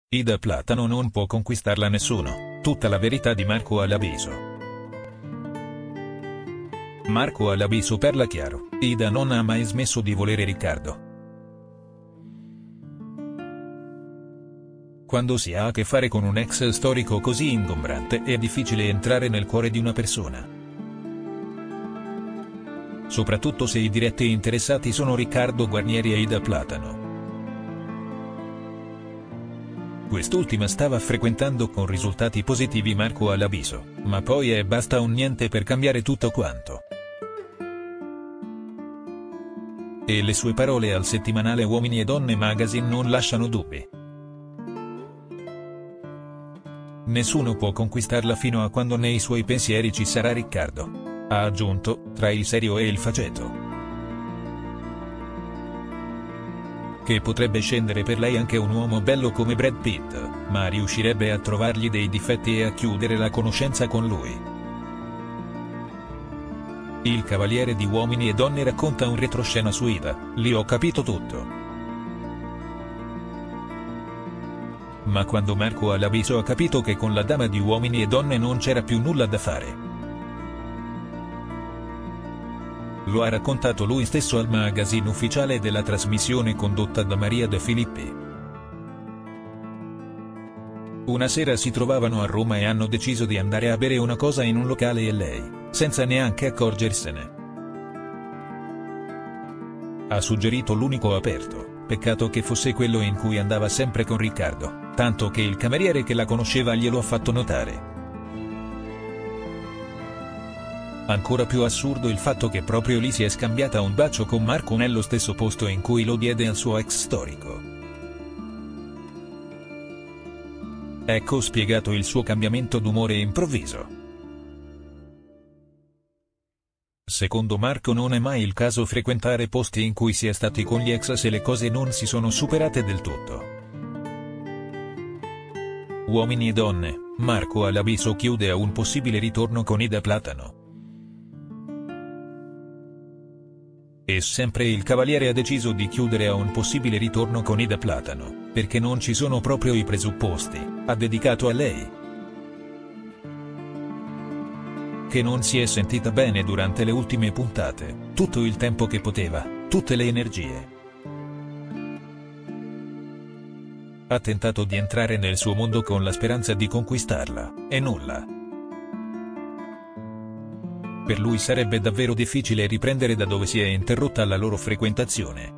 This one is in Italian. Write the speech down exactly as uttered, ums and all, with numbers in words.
Ida Platano non può conquistarla nessuno, tutta la verità di Marco Alabiso. Marco Alabiso parla chiaro, Ida non ha mai smesso di volere Riccardo. Quando si ha a che fare con un ex storico così ingombrante è difficile entrare nel cuore di una persona. Soprattutto se i diretti interessati sono Riccardo Guarnieri e Ida Platano. Quest'ultima stava frequentando con risultati positivi Marco Alabiso, ma poi è basta un niente per cambiare tutto quanto. E le sue parole al settimanale Uomini e Donne Magazine non lasciano dubbi. Nessuno può conquistarla fino a quando nei suoi pensieri ci sarà Riccardo. Ha aggiunto, tra il serio e il faceto. Che potrebbe scendere per lei anche un uomo bello come Brad Pitt, ma riuscirebbe a trovargli dei difetti e a chiudere la conoscenza con lui. Il Cavaliere di Uomini e Donne racconta un retroscena su Ida, lì ho capito tutto. Ma quando Marco Alabiso ha capito che con la dama di Uomini e Donne non c'era più nulla da fare. Lo ha raccontato lui stesso al magazine ufficiale della trasmissione condotta da Maria De Filippi. Una sera si trovavano a Roma e hanno deciso di andare a bere una cosa in un locale e lei, senza neanche accorgersene, ha suggerito l'unico aperto, peccato che fosse quello in cui andava sempre con Riccardo, tanto che il cameriere che la conosceva glielo ha fatto notare. Ancora più assurdo il fatto che proprio lì si è scambiata un bacio con Marco nello stesso posto in cui lo diede al suo ex storico. Ecco spiegato il suo cambiamento d'umore improvviso. Secondo Marco non è mai il caso frequentare posti in cui si è stati con gli ex se le cose non si sono superate del tutto. Uomini e Donne, Marco Alabiso chiude a un possibile ritorno con Ida Platano. E sempre il Cavaliere ha deciso di chiudere a un possibile ritorno con Ida Platano, perché non ci sono proprio i presupposti, ha dedicato a lei. Che non si è sentita bene durante le ultime puntate, tutto il tempo che poteva, tutte le energie. Ha tentato di entrare nel suo mondo con la speranza di conquistarla, e nulla. Per lui sarebbe davvero difficile riprendere da dove si è interrotta la loro frequentazione.